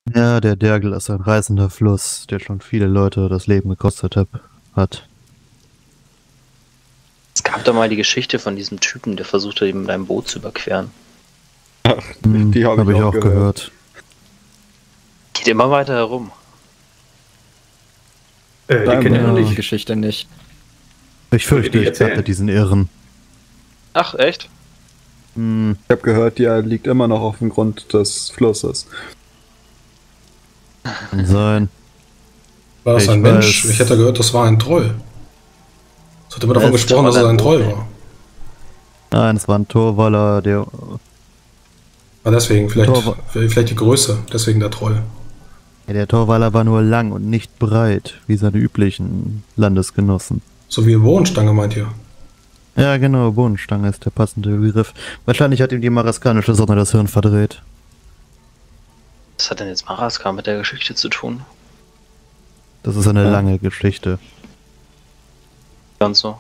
Ja, der Dergel ist ein reißender Fluss, der schon viele Leute das Leben hat. Es gab da mal die Geschichte von diesem Typen, der versuchte, eben mit einem Boot zu überqueren. Die habe ich auch gehört. Geht immer weiter herum. Die kennen ja die nicht. Geschichte nicht. Ich fürchte, ich erzählen? kannte diesen Irren. Ach, echt? Hm, Ich habe gehört, die liegt immer noch auf dem Grund des Flusses. kann sein. War das Ich ein Mensch? weiß. Ich hätte gehört, das war ein Troll. Es hat immer davon Es gesprochen, dass es ein Troll Troll. war. Nein, es war ein Torwaller, der... Aber deswegen, Tor- vielleicht die Größe, deswegen der Troll. Ja, der Torwaller war nur lang und nicht breit, wie seine üblichen Landesgenossen. So wie Wohnstange, meint ihr? Ja, genau, Bohnenstange ist der passende Begriff. Wahrscheinlich hat ihm die maraskanische Sonne das Hirn verdreht. Was hat denn jetzt Maraska mit der Geschichte zu tun? Das ist eine Ja. lange Geschichte. Ganz so.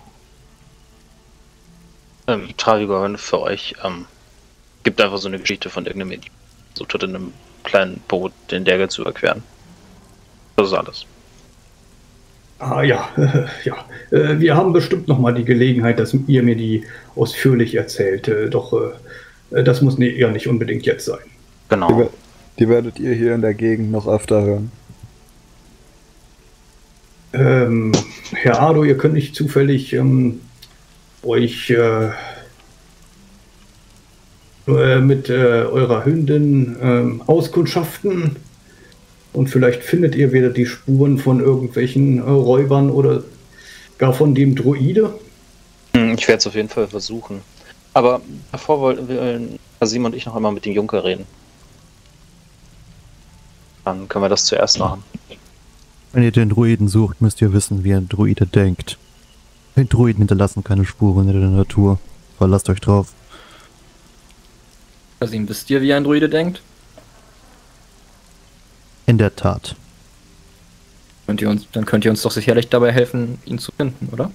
Travigor, für euch, gibt einfach so eine Geschichte von irgendeinem Mädchen. So tut in einem kleinen Boot den Dergel zu überqueren. Das ist alles. Ah ja, ja. Wir haben bestimmt noch mal die Gelegenheit, dass ihr mir die ausführlich erzählt. Doch das muss ja nicht unbedingt jetzt sein. Genau. Die werdet ihr hier in der Gegend noch öfter hören. Herr Ado, ihr könnt nicht zufällig euch mit eurer Hündin auskundschaften und vielleicht findet ihr wieder die Spuren von irgendwelchen Räubern oder gar von dem Druide. Ich werde es auf jeden Fall versuchen. Aber davor wollen Kasim und ich noch einmal mit dem Junker reden. Dann können wir das zuerst machen. Wenn ihr den Druiden sucht, müsst ihr wissen, wie ein Druide denkt. Druiden hinterlassen keine Spuren in der Natur. Verlasst euch drauf. Kasim, wisst ihr, wie ein Druide denkt? In der Tat. Dann könnt ihr uns doch sicherlich dabei helfen, ihn zu finden, oder?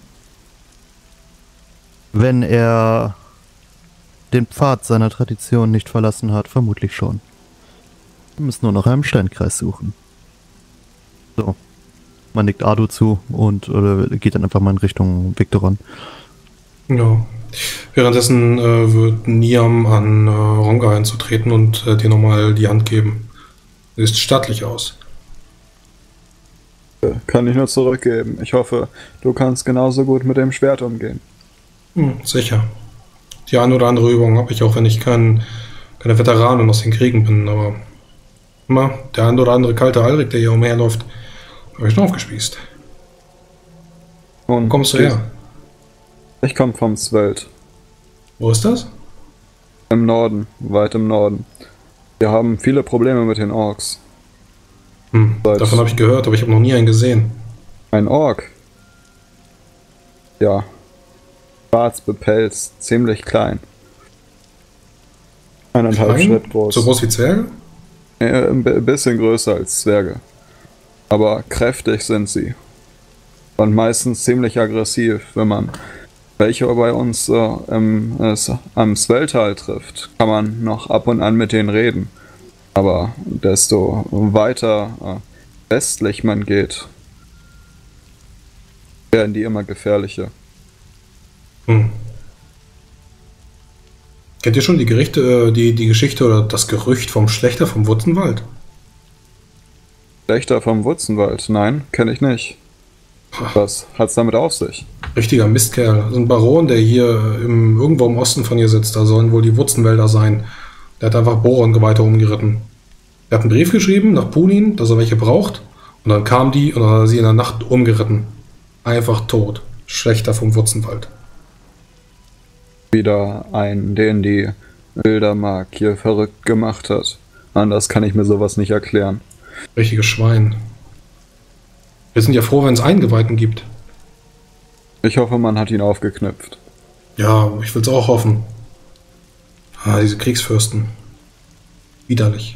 Wenn er den Pfad seiner Tradition nicht verlassen hat, vermutlich schon. Wir müssen nur nach einem Steinkreis suchen. So. Man nickt Ado zu und geht dann einfach mal in Richtung Victoron. Ja. Währenddessen wird Niam an Ronga hinzutreten und dir nochmal die Hand geben. Sieht stattlich aus. Kann ich nur zurückgeben. Ich hoffe, du kannst genauso gut mit dem Schwert umgehen. Sicher. Die eine oder andere Übung habe ich auch, wenn ich keine Veteranin aus den Kriegen bin, aber der eine oder andere kalte Alrik, der hier umherläuft, habe ich schon aufgespießt. Und Wo kommst du her? Ich komme vom Sveld. Wo ist das? Im Norden, weit im Norden. Wir haben viele Probleme mit den Orks. Davon habe ich gehört, aber ich habe noch nie einen gesehen. Ein Ork? Ja. Schwarz bepelzt, ziemlich klein. 1,5 Klein? Schritt groß. So groß wie Zwerge? Ein bisschen größer als Zwerge. Aber kräftig sind sie. Und meistens ziemlich aggressiv. Wenn man welche bei uns am Sveltal trifft, kann man noch ab und an mit denen reden. Aber desto weiter westlich man geht, werden die immer gefährlicher. Kennt ihr schon die Geschichte oder das Gerücht vom Schlächter vom Wurzenwald? Schlechter vom Wurzenwald? Nein, kenne ich nicht. Was hat's damit auf sich? Richtiger Mistkerl. Das ist ein Baron, der hier irgendwo im Osten von hier sitzt. Da sollen wohl die Wurzenwälder sein. Der hat einfach Bohrengeweihte umgeritten. Er hat einen Brief geschrieben nach Punin, dass er welche braucht. Und dann kam die und dann hat er sie in der Nacht umgeritten. Einfach tot. Schlächter vom Wurzenwald. Wieder ein, den die Bildermark hier verrückt gemacht hat. Anders kann ich mir sowas nicht erklären. Richtiges Schwein. Wir sind ja froh, wenn es Eingeweihten gibt. Ich hoffe, man hat ihn aufgeknüpft. Ja, ich will's auch hoffen. Diese Kriegsfürsten. Widerlich.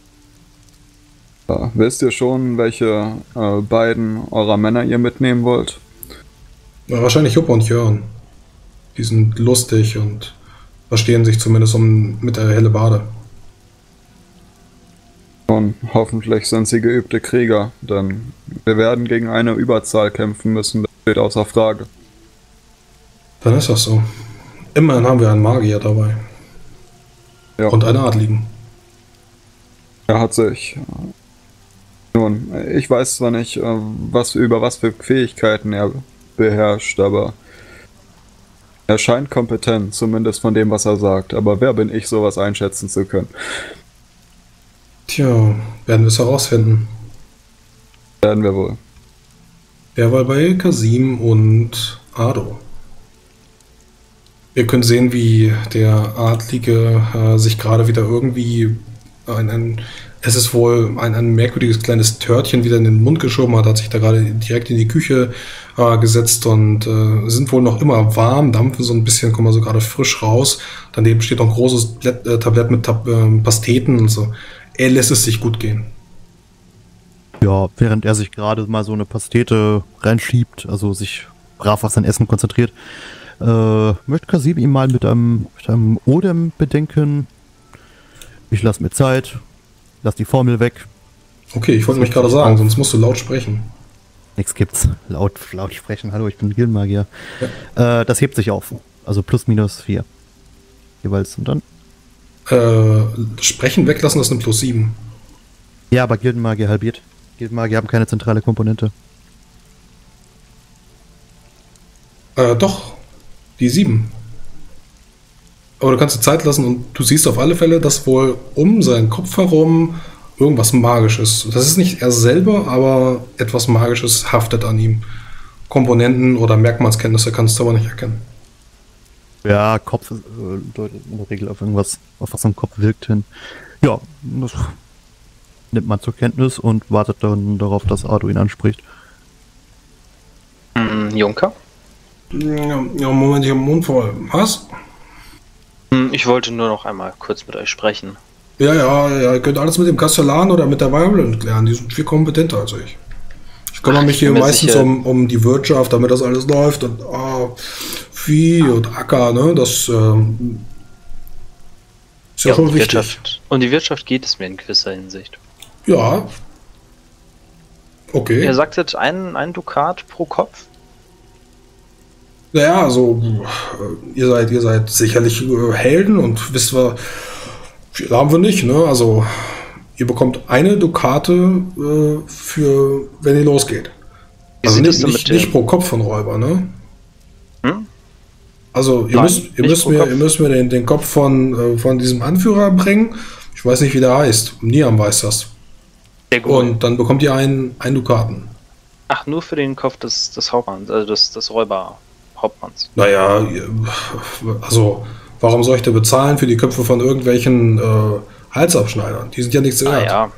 Ja, wisst ihr schon, welche beiden eurer Männer ihr mitnehmen wollt? Ja, wahrscheinlich Juppe und Jörn. Die sind lustig und verstehen sich zumindest mit der Hellebade. Und hoffentlich sind sie geübte Krieger, denn wir werden gegen eine Überzahl kämpfen müssen, das steht außer Frage. Dann ist das so. Immerhin haben wir einen Magier dabei. Ja. Und einen Adligen. Er hat sich... Nun, ich weiß zwar nicht, was für Fähigkeiten er beherrscht, aber er scheint kompetent, zumindest von dem, was er sagt. Aber wer bin ich, sowas einschätzen zu können? Tja, werden wir es herausfinden. Werden wir wohl. Derweil bei Kasim und Ado. Wir können sehen, wie der Adlige sich gerade wieder irgendwie es ist wohl ein merkwürdiges kleines Törtchen wieder in den Mund geschoben hat sich da gerade direkt in die Küche gesetzt und sind wohl noch immer warm, dampfen so ein bisschen, kommen also gerade frisch raus. Daneben steht noch ein großes Tablett mit Pasteten und so. Er lässt es sich gut gehen. Ja, während er sich gerade mal so eine Pastete reinschiebt, also sich brav auf sein Essen konzentriert, möchte Kasim ihm mal mit einem Odem bedenken. Ich lasse mir Zeit, lass die Formel weg. Okay, ich wollte mich gerade sagen, sonst musst du laut sprechen. Nix gibt's. Laut sprechen. Hallo, ich bin Gildenmagier. Ja. Das hebt sich auf. Also plus minus 4. Jeweils. Und dann? Sprechen weglassen ist eine plus 7. Ja, aber Gildenmagier halbiert. Gildenmagier haben keine zentrale Komponente. Doch. Die 7. Aber du kannst dir Zeit lassen und du siehst auf alle Fälle, dass wohl um seinen Kopf herum irgendwas Magisches. Das ist nicht er selber, aber etwas Magisches haftet an ihm. Komponenten oder Merkmalskenntnisse kannst du aber nicht erkennen. Ja, Kopf deutet in der Regel auf irgendwas, auf was am Kopf wirkt hin. Ja, das nimmt man zur Kenntnis und wartet dann darauf, dass Ado ihn anspricht. Junker? Ja, Moment, ich hab den Mund voll. Was? Ich wollte nur noch einmal kurz mit euch sprechen. Ja, ihr könnt alles mit dem Kastellan oder mit der Violent klären. Die sind viel kompetenter als ich. Ich kümmere mich hier meistens um die Wirtschaft, damit das alles läuft und Vieh und Acker, ne? Das ist ja schon wichtig. Um die Wirtschaft geht es mir in gewisser Hinsicht. Ja. Okay. Ihr sagtet ein Dukat pro Kopf? Naja, also ihr seid sicherlich Helden und wisst wir, viel haben wir nicht, ne? Also ihr bekommt eine Dukate für, wenn ihr losgeht. Also nicht pro Kopf von Räuber, ne? Hm? Also ihr müsst mir den Kopf von diesem Anführer bringen. Ich weiß nicht, wie der heißt. Niam weiß das. Sehr gut. Und dann bekommt ihr einen Dukaten. Ach, nur für den Kopf des Hauptmanns, also des Räuberhauptmanns. Naja, also warum soll ich da bezahlen für die Köpfe von irgendwelchen Halsabschneidern? Die sind ja nichts wert. Ja,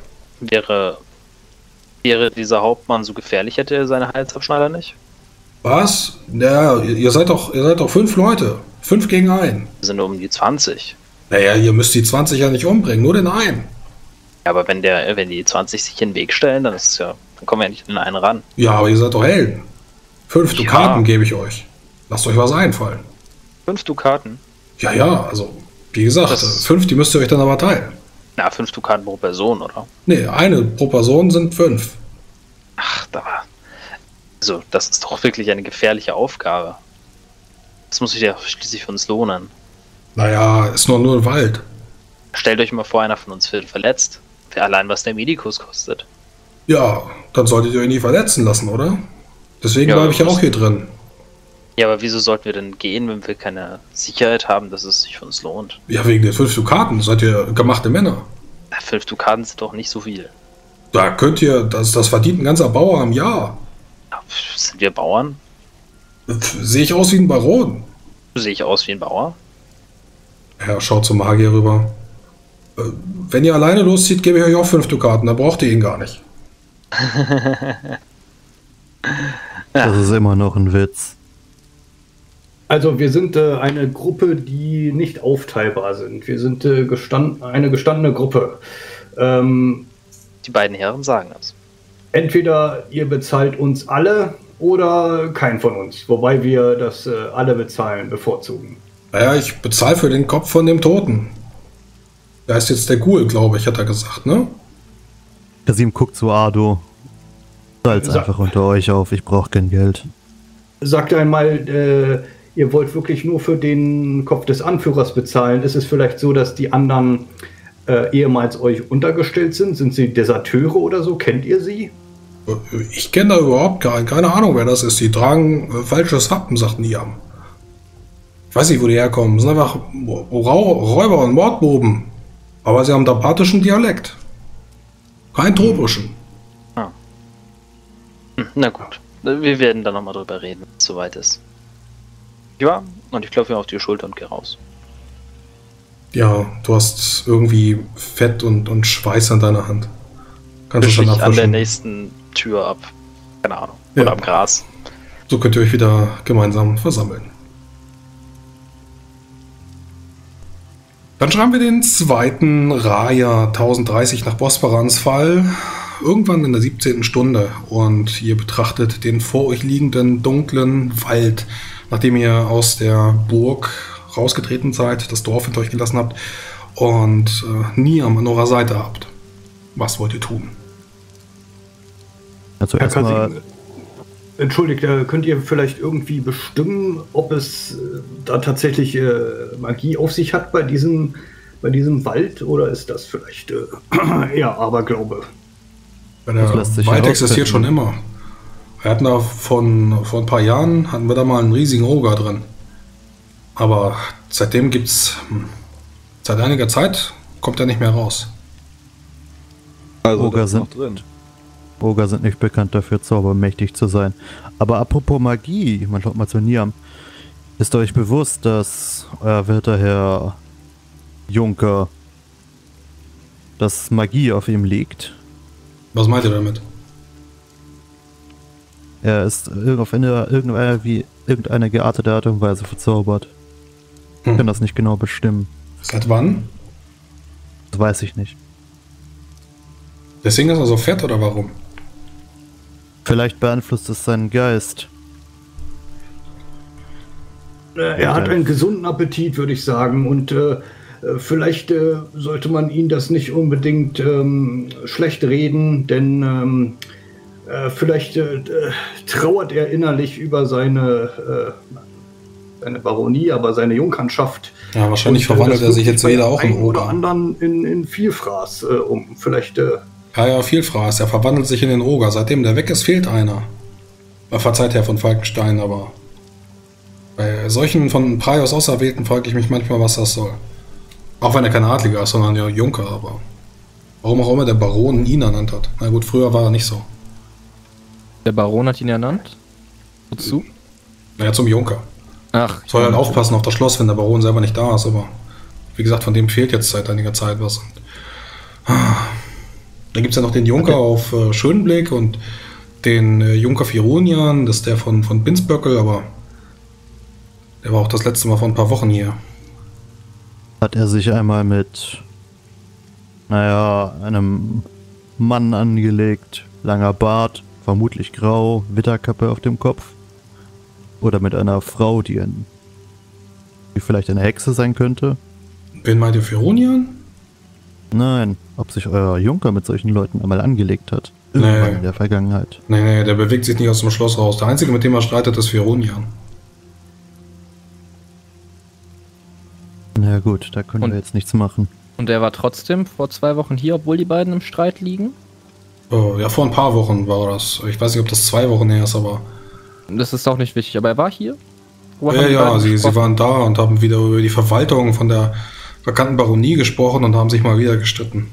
wäre dieser Hauptmann so gefährlich, hätte er seine Halsabschneider nicht? Was? Ja, ihr seid doch 5 Leute. 5 gegen 1. Wir sind nur um die 20. Naja, ihr müsst die 20 ja nicht umbringen, nur den einen. Ja, aber wenn die 20 sich in den Weg stellen, dann kommen wir ja nicht in den einen ran. Ja, aber ihr seid doch Helden. 5 Dukaten gebe ich euch. Lasst euch was einfallen. 5 Dukaten? Ja, also, wie gesagt, 5, die müsst ihr euch dann aber teilen. Na, 5 Dukaten pro Person, oder? Nee, eine pro Person sind 5. Ach, also, das ist doch wirklich eine gefährliche Aufgabe. Das muss sich ja schließlich für uns lohnen. Naja, ist nur ein Wald. Stellt euch mal vor, einer von uns wird verletzt. Allein was der Medikus kostet. Ja, dann solltet ihr euch nie verletzen lassen, oder? Deswegen bleibe ich ja auch hier drin. Ja, aber wieso sollten wir denn gehen, wenn wir keine Sicherheit haben, dass es sich für uns lohnt? Ja, wegen den 5 Dukaten. Seid ihr gemachte Männer. 5 Dukaten sind doch nicht so viel. Da könnt ihr, das verdient ein ganzer Bauer im Jahr. Sind wir Bauern? Sehe ich aus wie ein Baron? Sehe ich aus wie ein Bauer? Ja, schaut zum Magier rüber. Wenn ihr alleine loszieht, gebe ich euch auch 5 Dukaten, dann braucht ihr ihn gar nicht. Das ist immer noch ein Witz. Also wir sind eine Gruppe, die nicht aufteilbar sind. Wir sind eine gestandene Gruppe. Die beiden Herren sagen das. Entweder ihr bezahlt uns alle oder kein von uns. Wobei wir das alle bezahlen bevorzugen. Naja, ich bezahle für den Kopf von dem Toten. Der ist jetzt der Ghoul, glaube ich, hat er gesagt, ne? Kasim guckt zu Ardo. Salz einfach unter euch auf, ich brauche kein Geld. Sagt einmal, ihr wollt wirklich nur für den Kopf des Anführers bezahlen. Ist es vielleicht so, dass die anderen ehemals euch untergestellt sind? Sind sie Deserteure oder so? Kennt ihr sie? Ich kenne da überhaupt keine Ahnung, wer das ist. Die tragen falsches Wappen, sagten die haben. Ich weiß nicht, wo die herkommen. Das sind einfach Räuber und Mordbuben. Aber sie haben da pathischen Dialekt. Kein tropischen. Na gut, wir werden da nochmal drüber reden, wenn es soweit ist. Ja, und ich klopfe mir auf die Schulter und gehe raus. Ja, du hast irgendwie Fett und Schweiß an deiner Hand. Kannst du Wisch schon ich an der abwischen. nächsten Tür ab. Keine Ahnung. Ja. Oder am Gras. So könnt ihr euch wieder gemeinsam versammeln. Dann schreiben wir den 2. Raja 1030 nach Bosparans Fall. Irgendwann in der 17. Stunde. Und ihr betrachtet den vor euch liegenden dunklen Wald, nachdem ihr aus der Burg rausgetreten seid, das Dorf hinter euch gelassen habt und Niam an eurer Seite habt. Was wollt ihr tun? Also Herr erstmal, Kasim, entschuldigt, könnt ihr vielleicht irgendwie bestimmen, ob es da tatsächlich Magie auf sich hat bei diesem Wald, oder ist das vielleicht eher Aberglaube? Das lässt sich Wald herausfinden. existiert schon immer. Wir hatten da vor ein paar Jahren, hatten wir da mal einen riesigen Oger drin. Aber seitdem gibt's, seit einiger Zeit kommt er nicht mehr raus. Also Oger das ist noch sind- drin. Oger sind nicht bekannt dafür, zaubermächtig zu sein. Aber apropos Magie, man schaut mal zu Niam. Ist euch bewusst, dass euer werter Herr Junker, dass Magie auf ihm liegt? Was meint ihr damit? Er ist auf irgendeine geartete Art und Weise verzaubert. Ich kann das nicht genau bestimmen. Seit wann? Das weiß ich nicht. Deswegen ist er so fett oder warum? Vielleicht beeinflusst es seinen Geist. Er hat einen gesunden Appetit, würde ich sagen. Und vielleicht sollte man ihn das nicht unbedingt schlecht reden, denn vielleicht trauert er innerlich über seine Baronie, aber seine Jungherrschaft. Ja, wahrscheinlich Und, verwandelt das er sich wirkt jetzt bei wieder auch in einem oder Oger. anderen in Vielfraß um. Vielleicht Ja, Vielfraß. Er verwandelt sich in den Oger. Seitdem der weg ist, fehlt einer. Verzeiht Herr von Falkenstein, aber bei solchen von Praios Auserwählten frage ich mich manchmal, was das soll. Auch wenn er kein Adliger ist, sondern ja Junker, aber warum auch immer der Baron ihn ernannt hat. Na gut, früher war er nicht so. Der Baron hat ihn ernannt? Wozu? Naja, zum Junker. Ach, Soll halt aufpassen auf das Schloss, wenn der Baron selber nicht da ist, aber wie gesagt, von dem fehlt jetzt seit einiger Zeit was. Und, dann gibt es ja noch den Junker auf Schönblick und den Junker Fironian, das ist der von Binsböckel, aber der war auch das letzte Mal vor ein paar Wochen hier. Hat er sich einmal mit, einem Mann angelegt, langer Bart, vermutlich grau, Witterkappe auf dem Kopf? Oder mit einer Frau, die vielleicht eine Hexe sein könnte? Wen meint ihr, Fironian? Nein, ob sich euer Junker mit solchen Leuten einmal angelegt hat. Irgendwann Nee. in der Vergangenheit. Nee, der bewegt sich nicht aus dem Schloss raus. Der Einzige, mit dem er streitet, ist Fironian. Na gut, da können Und- wir jetzt nichts machen. und er war trotzdem vor 2 Wochen hier, obwohl die beiden im Streit liegen? Ja, vor ein paar Wochen war das. Ich weiß nicht, ob das 2 Wochen her ist, aber Das ist auch nicht wichtig, aber er war hier? Wo haben die ja, beiden sie gesprochen? waren da und haben wieder über die Verwaltung von der vakanten Baronie gesprochen und haben sich mal wieder gestritten.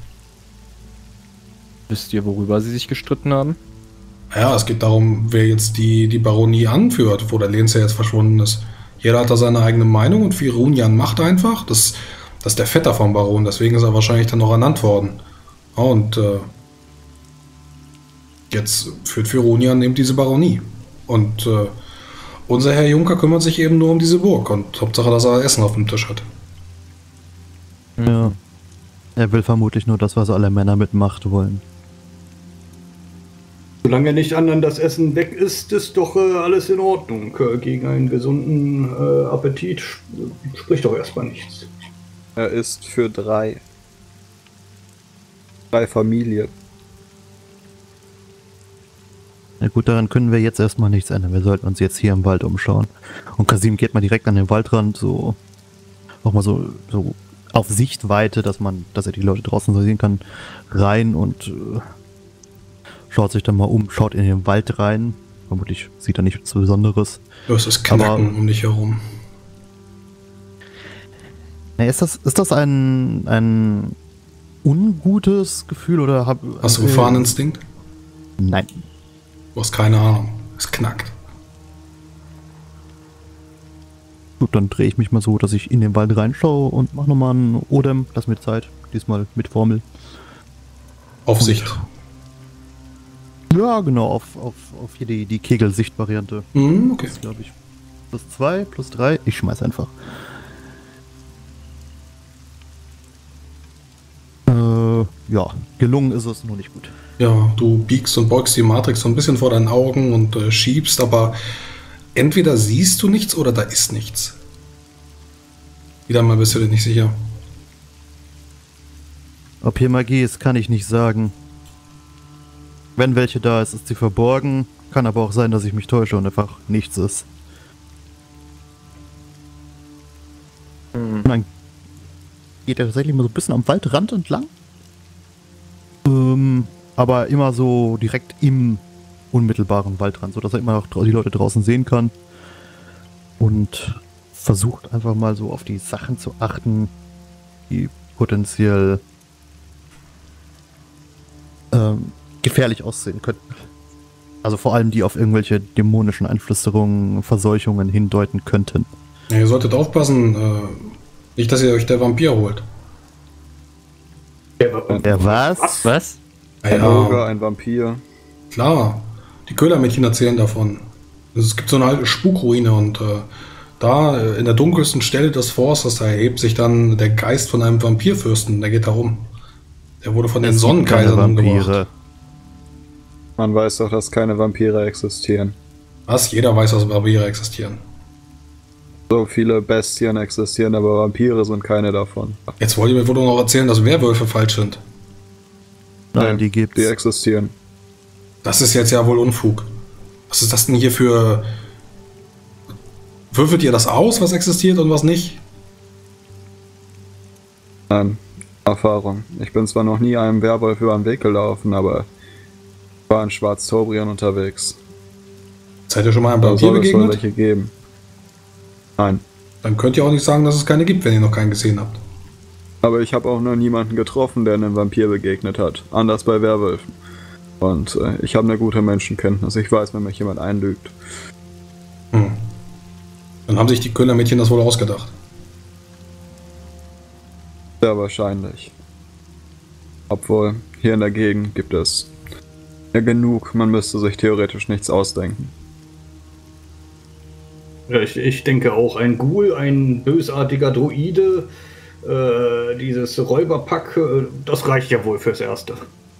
Wisst ihr, worüber sie sich gestritten haben? Ja, es geht darum, wer jetzt die Baronie anführt, wo der Lehnsherr jetzt verschwunden ist. Jeder hat da seine eigene Meinung und Fironian macht einfach. Das ist der Vetter vom Baron, deswegen ist er wahrscheinlich dann noch ernannt worden. Ja, und jetzt führt Fironian eben diese Baronie. Und unser Herr Junker kümmert sich eben nur um diese Burg und Hauptsache, dass er Essen auf dem Tisch hat. Ja. Er will vermutlich nur das, was alle Männer mit Macht wollen. solange nicht anderen das Essen weg ist doch alles in Ordnung. Gegen einen gesunden Appetit spricht doch erstmal nichts. Er ist für 3. 3 Familien. Na gut, daran können wir jetzt erstmal nichts ändern. Wir sollten uns jetzt hier im Wald umschauen. Und Kasim geht mal direkt an den Waldrand, so auch mal so auf Sichtweite, dass er die Leute draußen so sehen kann, rein und schaut sich dann mal um, schaut in den Wald rein. Vermutlich sieht er nichts Besonderes. Ja, es ist Knacken um dich herum. Na, ist das ein ungutes Gefühl oder Hast du Gefahreninstinkt? Nein. Du hast keine Ahnung. Es knackt. Gut, dann drehe ich mich mal so, dass ich in den Wald reinschaue und mache nochmal einen Odem. Lass mir Zeit. Diesmal mit Formel. Aufsicht. Ja, genau, auf hier die Kegelsicht-Variante. Okay. Das glaube ich. +2, +3. Ich schmeiß einfach. Ja, gelungen ist es, nur nicht gut. Ja, du biegst und beugst die Matrix so ein bisschen vor deinen Augen und schiebst, aber entweder siehst du nichts oder da ist nichts. Wieder mal bist du dir nicht sicher. Ob hier Magie ist, kann ich nicht sagen. Wenn welche da ist, ist sie verborgen. Kann aber auch sein, dass ich mich täusche und einfach nichts ist. Und dann geht er tatsächlich mal so ein bisschen am Waldrand entlang. Aber immer so direkt im unmittelbaren Waldrand, sodass er immer noch die Leute draußen sehen kann. Und versucht einfach mal so auf die Sachen zu achten, die potenziell gefährlich aussehen könnten. Also vor allem die auf irgendwelche dämonischen Einflüsterungen, Verseuchungen hindeuten könnten. Ja, ihr solltet aufpassen, nicht, dass ihr euch der Vampir holt. Der was? Was? Ein Ogre, ein Vampir. Klar, die Köhlermädchen erzählen davon. Es gibt so eine alte Spukruine und da in der dunkelsten Stelle des Forsters, da erhebt sich dann der Geist von einem Vampirfürsten, der geht da rum. Der wurde von den Sonnenkaisern umgebracht. Man weiß doch, dass keine Vampire existieren. Was? Jeder weiß, dass Vampire existieren. So viele Bestien existieren, aber Vampire sind keine davon. Jetzt wollt ihr mir wohl noch erzählen, dass Werwölfe falsch sind. Nein, die gibt's. Die existieren. Das ist jetzt ja wohl Unfug. Was ist das denn hier für... Würfelt ihr das aus, was existiert und was nicht? Nein, Erfahrung. Ich bin zwar noch nie einem Werwolf über den Weg gelaufen, aber ich war in Schwarztobrien unterwegs. Seid ihr schon mal einem Da Vampir soll es wohl begegnet? welche geben. Nein. Dann könnt ihr auch nicht sagen, dass es keine gibt, wenn ihr noch keinen gesehen habt. Aber ich habe auch noch niemanden getroffen, der einem Vampir begegnet hat. Anders bei Werwölfen. Und ich habe eine gute Menschenkenntnis. Ich weiß, wenn mich jemand einlügt. Dann haben sich die Köhlermädchen das wohl ausgedacht. Sehr wahrscheinlich. Obwohl, hier in der Gegend gibt es ja genug. Man müsste sich theoretisch nichts ausdenken. Ich denke auch, ein Ghoul, ein bösartiger Druide, dieses Räuberpack, das reicht ja wohl fürs Erste.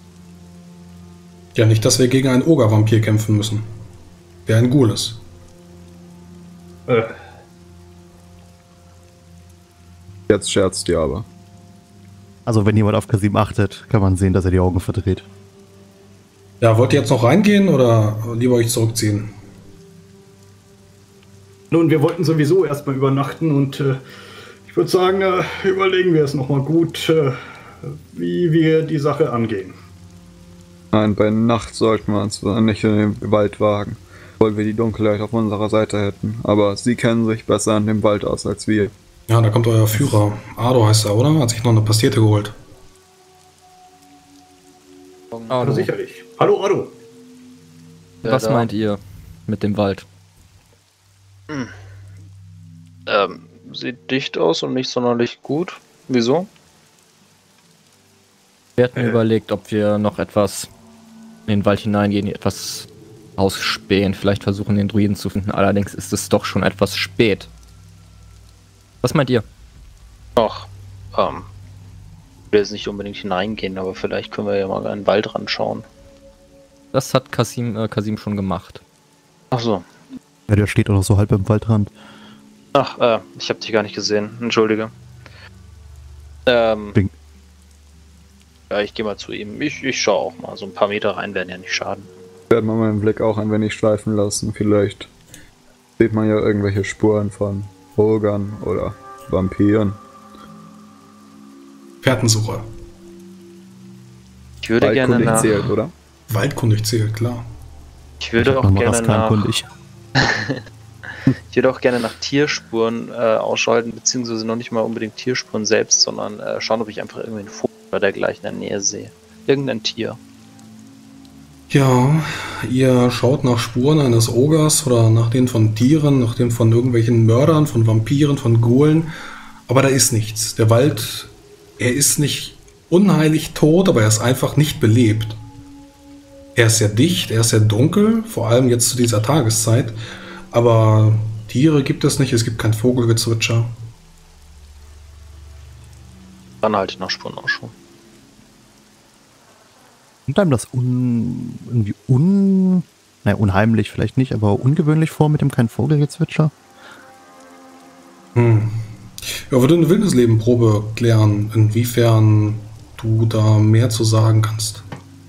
Ja, nicht, dass wir gegen einen Ogervampir kämpfen müssen. Der ein Ghoul ist. Jetzt scherzt ihr aber. Also wenn jemand auf Kasim achtet, kann man sehen, dass er die Augen verdreht. Ja, wollt ihr jetzt noch reingehen oder lieber euch zurückziehen? Nun, wir wollten sowieso erstmal übernachten und ich würde sagen, überlegen wir es nochmal gut, wie wir die Sache angehen. Nein, bei Nacht sollten wir uns nicht in den Wald wagen, weil wir die Dunkelheit auf unserer Seite hätten. Aber sie kennen sich besser an dem Wald aus als wir. Ja, da kommt euer Führer. Ado heißt er, oder? Hat sich noch eine Pastete geholt. Also sicherlich. Hallo, Ado. Was meint ihr mit dem Wald? Sieht dicht aus und nicht sonderlich gut. Wieso? Wir hatten überlegt, ob wir noch etwas in den Wald hineingehen, etwas ausspähen, vielleicht versuchen, den Druiden zu finden. Allerdings ist es doch schon etwas spät. Was meint ihr? Ach, ich will jetzt nicht unbedingt hineingehen, aber vielleicht können wir ja mal an den Wald ranschauen. Das hat Kasim schon gemacht. Ach so. Ja, der steht auch noch so halb im Waldrand. Ach, ich habe dich gar nicht gesehen. Entschuldige. Ja, ich gehe mal zu ihm. Ich schaue auch mal. So ein paar Meter rein werden ja nicht schaden. Ich werde mal meinen Blick auch ein wenig schweifen lassen. Vielleicht sieht man ja irgendwelche Spuren von Ogern oder Vampiren. Fährtensuche. Ich würde gerne Waldkundig nach. zählt, oder? Waldkundig zählt, klar. Ich würde auch Nochmal gerne nach. raskankundig. Ich würde auch gerne nach Tierspuren Ausschau halten, beziehungsweise noch nicht mal unbedingt Tierspuren selbst, sondern schauen, ob ich einfach irgendwie einen Vogel oder dergleichen in der Nähe sehe. Irgendein Tier. Ja, ihr schaut nach Spuren eines Ogers oder nach denen von Tieren, nach denen von irgendwelchen Mördern, von Vampiren, von Ghoulen. Aber da ist nichts. Der Wald, er ist nicht unheilig tot, aber er ist einfach nicht belebt. Er ist sehr dicht, er ist sehr dunkel, vor allem jetzt zu dieser Tageszeit. Aber Tiere gibt es nicht, es gibt kein Vogelgezwitscher. Dann halte ich nach Spuren Ausschau. Kommt einem das irgendwie unheimlich vielleicht nicht, aber ungewöhnlich vor mit dem kein Vogelgezwitscher? Ja, würde eine Wildesleben-Probe klären, inwiefern du da mehr zu sagen kannst.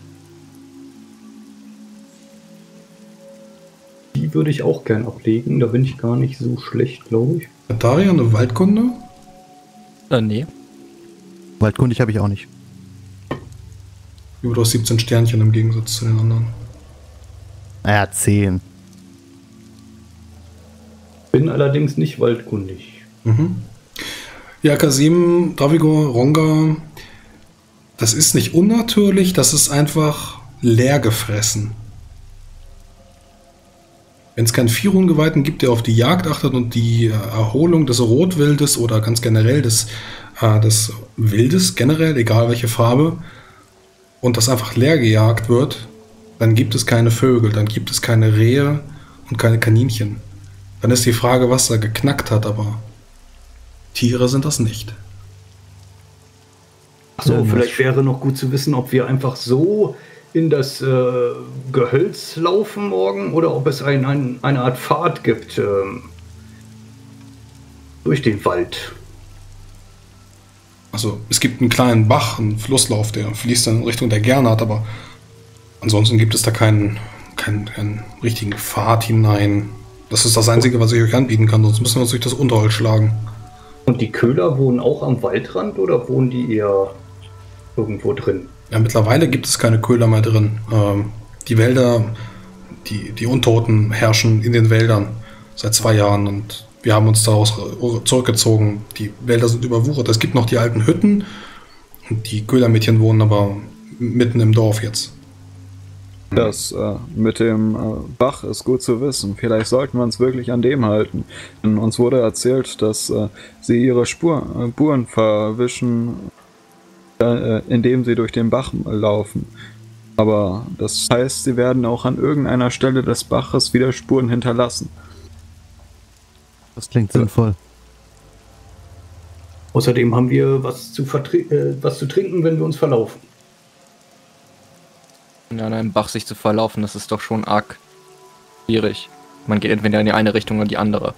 Die würde ich auch gern ablegen. Da bin ich gar nicht so schlecht, glaube ich. Hat Daria eine Waldkunde? Nee. Waldkundig habe ich auch nicht. Du hast 17 Sternchen im Gegensatz zu den anderen. Naja, 10. Bin allerdings nicht waldkundig. Ja, Kasim, Dravigo, Ronga, das ist nicht unnatürlich, das ist einfach leer gefressen. Wenn es keinen Vierungeweihten gibt, der auf die Jagd achtet und die Erholung des Rotwildes oder ganz generell des Wildes, generell, egal welche Farbe, und das einfach leer gejagt wird, dann gibt es keine Vögel, dann gibt es keine Rehe und keine Kaninchen. Dann ist die Frage, was da geknackt hat, aber Tiere sind das nicht. Achso, vielleicht wäre noch gut zu wissen, ob wir einfach so in das Gehölz laufen morgen oder ob es eine Art Pfad gibt durch den Wald. Also es gibt einen kleinen Bach, einen Flusslauf, der fließt dann in Richtung der Gernert, aber ansonsten gibt es da keinen richtigen Pfad hinein. Das ist das Einzige, was ich euch anbieten kann, sonst müssen wir uns durch das Unterholz schlagen. Und die Köhler wohnen auch am Waldrand oder wohnen die eher irgendwo drin? Ja, mittlerweile gibt es keine Köhler mehr drin. Die Wälder, die Untoten herrschen in den Wäldern seit 2 Jahren und wir haben uns daraus zurückgezogen. Die Wälder sind überwuchert. Es gibt noch die alten Hütten und die Köhlermädchen wohnen aber mitten im Dorf jetzt. Das mit dem Bach ist gut zu wissen. Vielleicht sollten wir uns wirklich an dem halten. Denn uns wurde erzählt, dass sie ihre Spuren verwischen, indem sie durch den Bach laufen. Aber das heißt, sie werden auch an irgendeiner Stelle des Baches wieder Spuren hinterlassen. Das klingt sinnvoll. Außerdem haben wir was zu trinken, wenn wir uns verlaufen. In einem Bach sich zu verlaufen, das ist doch schon arg schwierig. Man geht entweder in die eine Richtung oder die andere.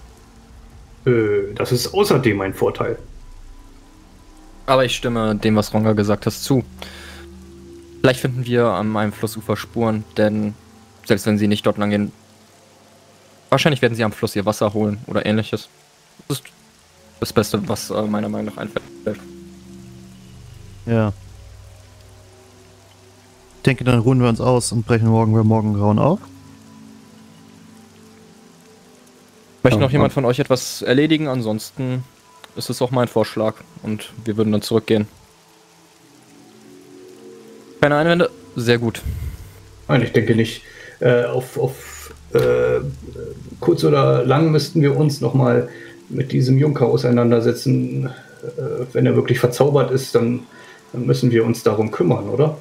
Das ist außerdem ein Vorteil. Aber ich stimme dem, was Ronga gesagt hat, zu. Vielleicht finden wir an einem Flussufer Spuren, denn selbst wenn sie nicht dort lang gehen, wahrscheinlich werden sie am Fluss ihr Wasser holen oder ähnliches. Das ist das Beste, was meiner Meinung nach einfällt. Ja. Ich denke, dann ruhen wir uns aus und brechen morgengrauen auf. Möchte noch jemand von euch etwas erledigen? Ansonsten ist es auch mein Vorschlag und wir würden dann zurückgehen. Keine Einwände? Sehr gut. Nein, ich denke nicht. Kurz oder lang müssten wir uns nochmal mit diesem Junker auseinandersetzen. Wenn er wirklich verzaubert ist, dann müssen wir uns darum kümmern, oder?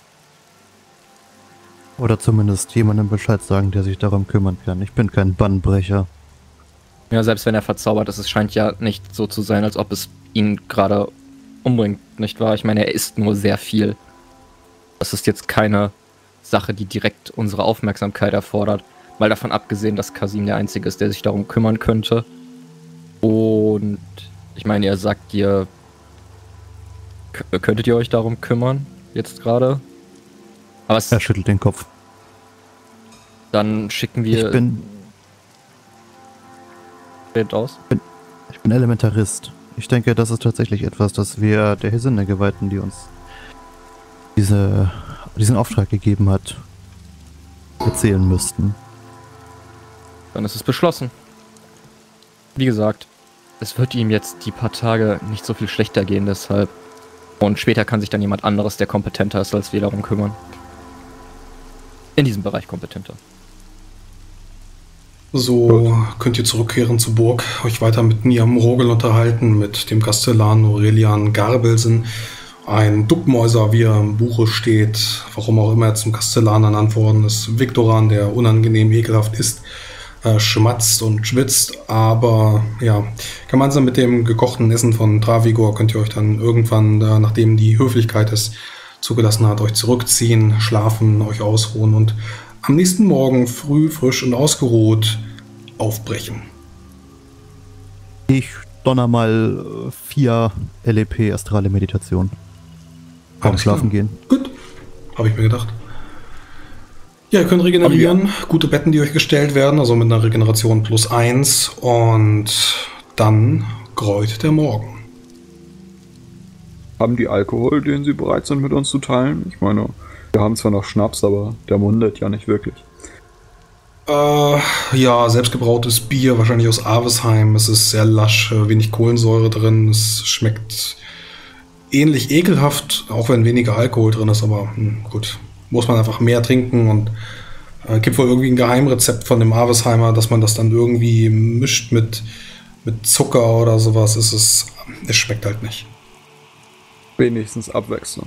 Oder zumindest jemandem Bescheid sagen, der sich darum kümmern kann. Ich bin kein Bannbrecher. Ja, selbst wenn er verzaubert ist, es scheint ja nicht so zu sein, als ob es ihn gerade umbringt, nicht wahr? Ich meine, er isst nur sehr viel. Das ist jetzt keine Sache, die direkt unsere Aufmerksamkeit erfordert. Mal davon abgesehen, dass Kasim der Einzige ist, der sich darum kümmern könnte. Und ich meine, er sagt ihr, könntet ihr euch darum kümmern, jetzt gerade? Aber es Er schüttelt den Kopf. Dann schicken wir... Ich bin Elementarist. Ich denke, das ist tatsächlich etwas, das wir der Hesinde-Geweihten, die uns diesen Auftrag gegeben hat, erzählen müssten. Dann ist es beschlossen. Wie gesagt, es wird ihm jetzt die paar Tage nicht so viel schlechter gehen, deshalb. Und später kann sich dann jemand anderes, der kompetenter ist als wir, darum kümmern. In diesem Bereich kompetenter. So könnt ihr zurückkehren zur Burg, euch weiter mit Niam Rogel unterhalten, mit dem Kastellan Aurelian Garbelsen, ein Duckmäuser, wie er im Buche steht, warum auch immer er zum Kastellan ernannt worden ist, Viktoran, der unangenehm ekelhaft ist, schmatzt und schwitzt, aber ja, gemeinsam mit dem gekochten Essen von Travigor könnt ihr euch dann irgendwann, nachdem die Höflichkeit es zugelassen hat, euch zurückziehen, schlafen, euch ausruhen und am nächsten Morgen früh, frisch und ausgeruht aufbrechen. Ich donner mal 4 LEP astrale Meditation. Kaum schlafen gehen. Gut, habe ich mir gedacht. Ja, ihr könnt regenerieren. Gute Betten, die euch gestellt werden, also mit einer Regeneration +1 und dann gräut der Morgen. Haben die Alkohol, den sie bereit sind mit uns zu teilen? Ich meine, wir haben zwar noch Schnaps, aber der mundet ja nicht wirklich. Ja, selbstgebrautes Bier, wahrscheinlich aus Avesheim. Es ist sehr lasch, wenig Kohlensäure drin. Es schmeckt ähnlich ekelhaft, auch wenn weniger Alkohol drin ist, aber gut. Muss man einfach mehr trinken und gibt wohl irgendwie ein Geheimrezept von dem Avesheimer, dass man das dann irgendwie mischt mit Zucker oder sowas. Es schmeckt halt nicht. Wenigstens Abwechslung.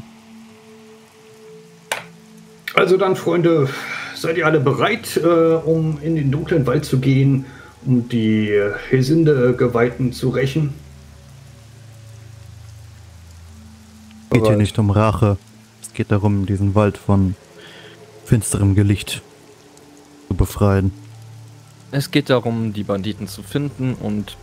Also dann, Freunde, seid ihr alle bereit, um in den dunklen Wald zu gehen, um die Hesinde-Geweihten zu rächen? Es geht hier nicht um Rache. Es geht darum, diesen Wald von finsterem Gelicht zu befreien. Es geht darum, die Banditen zu finden und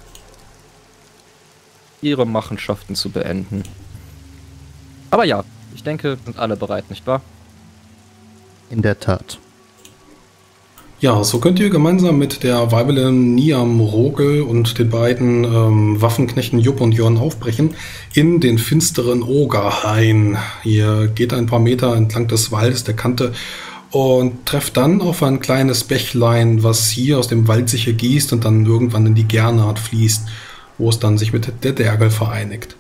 ihre Machenschaften zu beenden. Aber ja, ich denke, sind alle bereit, nicht wahr? In der Tat. Ja, so könnt ihr gemeinsam mit der Weibelin Niam Rogel und den beiden Waffenknechten Jupp und Jorn aufbrechen in den finsteren Ogerhain. Ihr geht ein paar Meter entlang des Waldes, der Kante, und trefft dann auf ein kleines Bächlein, was hier aus dem Wald sich ergießt und dann irgendwann in die Gernart fließt, wo es dann sich mit der Dergel vereinigt.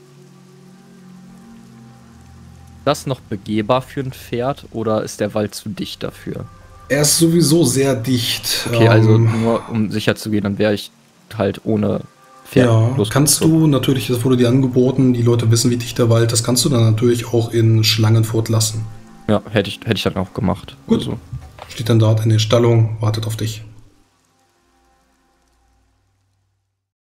Das noch begehbar für ein Pferd oder ist der Wald zu dicht dafür? Er ist sowieso sehr dicht. Okay, also nur um sicher zu gehen, dann wäre ich halt ohne Pferd. Ja, kannst du natürlich, das wurde dir angeboten, die Leute wissen, wie dicht der Wald ist, kannst du dann natürlich auch in Schlangenfurt lassen. Ja, hätte ich dann auch gemacht. Gut, also steht dann dort in der Stallung, wartet auf dich.